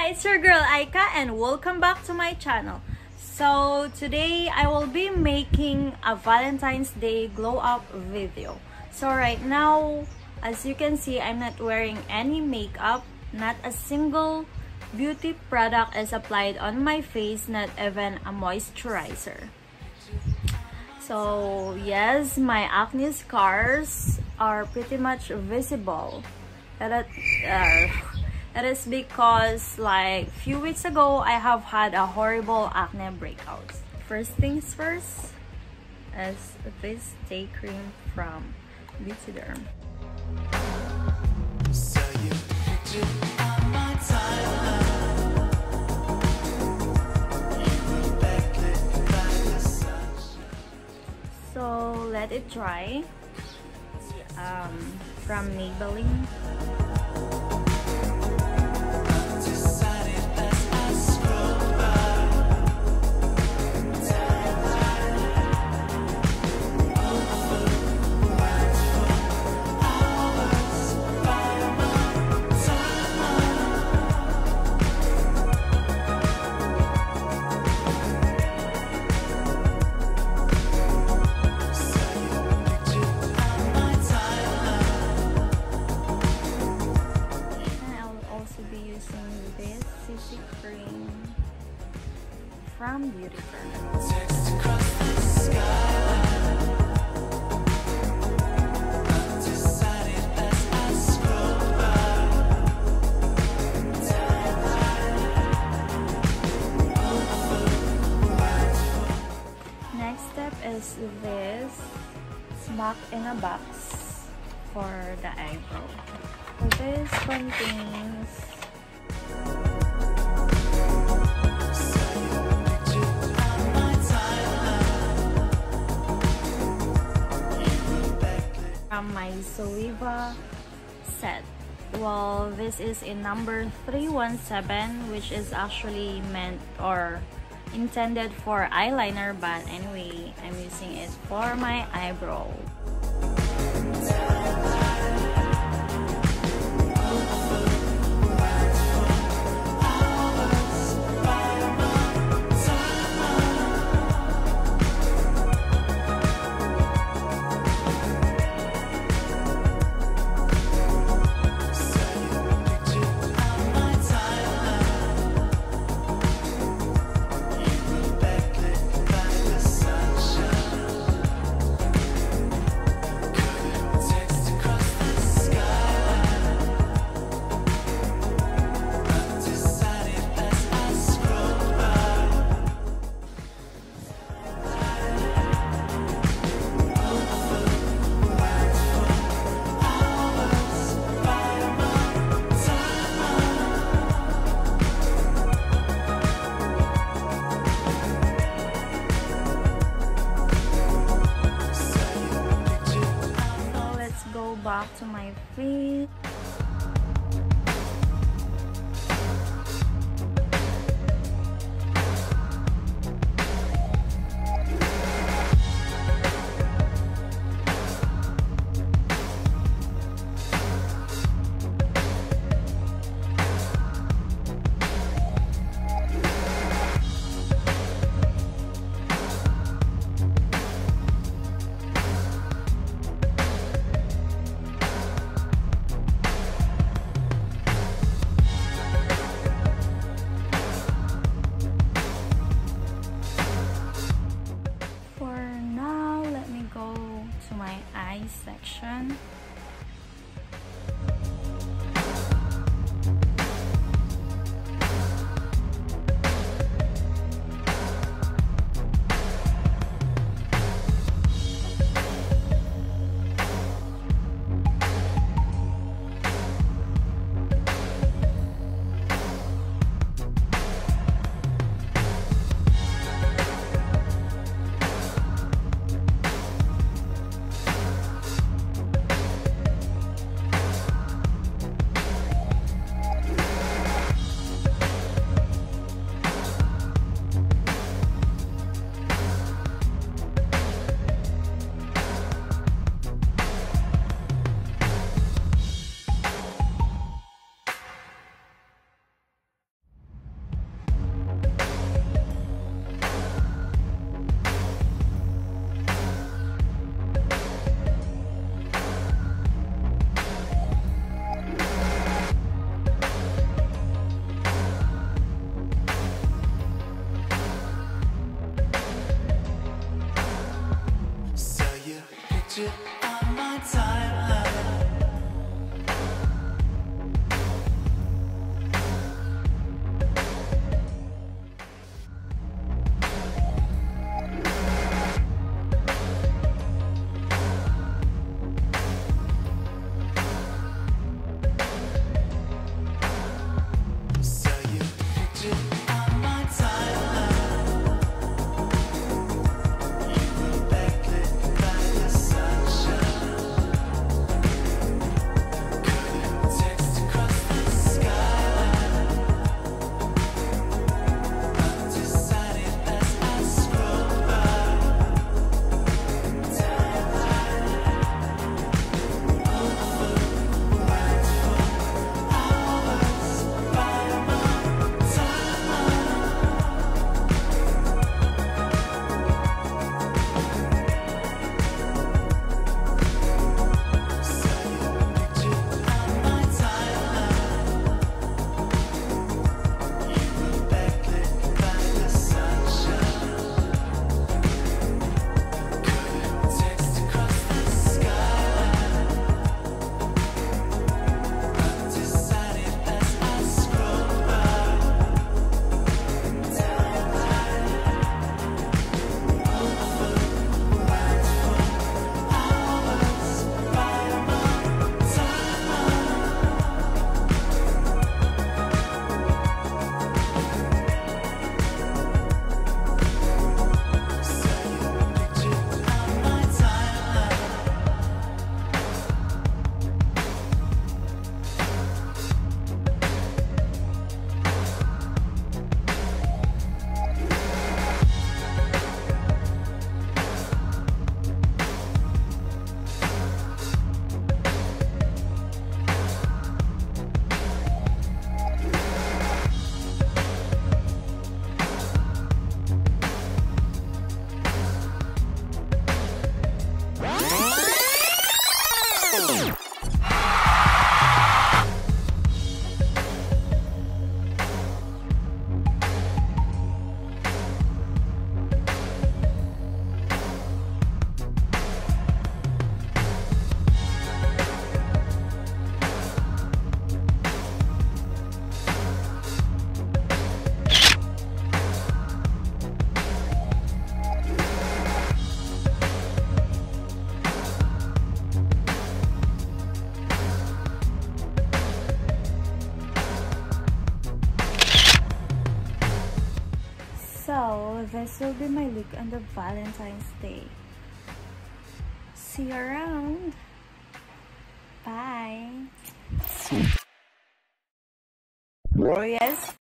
it's your girl Aika and welcome back to my channel. So today I will be making a Valentine's Day glow up video. So right now, as you can see, I'm not wearing any makeup. Not a single beauty product is applied on my face, not even a moisturizer. So yes, my acne scars are pretty much visible. That is because like few weeks ago I have had a horrible acne breakout. First things first is this day cream from Beautyderm. So let it dry. From Maybelline. From Beautyderm. Next step is this Back in a Box for the eyebrow. So this contains from my Zoeva set. Well, this is in number 317, which is actually meant or intended for eyeliner, but anyway, I'm using it for my eyebrow. Back to my face. Section. picture on my timeline. So this will be my look on the Valentine's Day. See you around. Bye. Yes.